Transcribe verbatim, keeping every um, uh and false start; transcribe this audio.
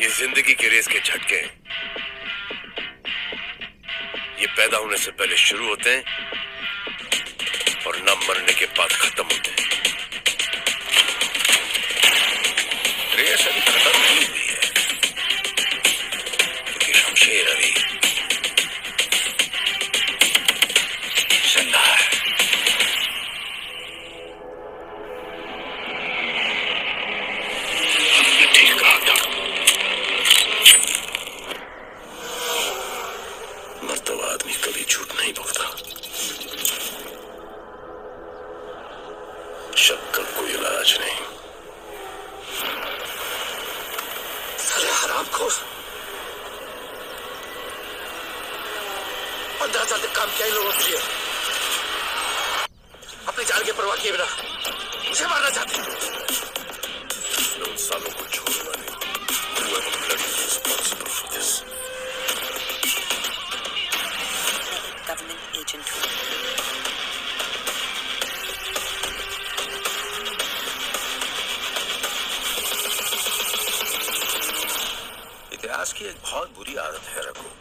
ये जिंदगी के रेस के झटके ये पैदा होने से पहले शुरू होते हैं और न मरने के बाद खत्म होते हैं। रेस अभी खत्म नहीं हुई है क्योंकि शमशेर अभी जिंदा है। हमने ठीक कहा था, मर्तबा आदमी कभी झूठ नहीं बोलता। शक का कोई इलाज नहीं। साले हरामखोर, पंद्रह साल तक काम किया इन लोगों के लिए, अपनी जान की परवाह किए बिना मुझे मारना चाहते हैं। उन सालों को छोड़ना नहीं। Whoever bloody is responsible for this. Government agent. इतिहास की एक बहुत बुरी आदत है रघु।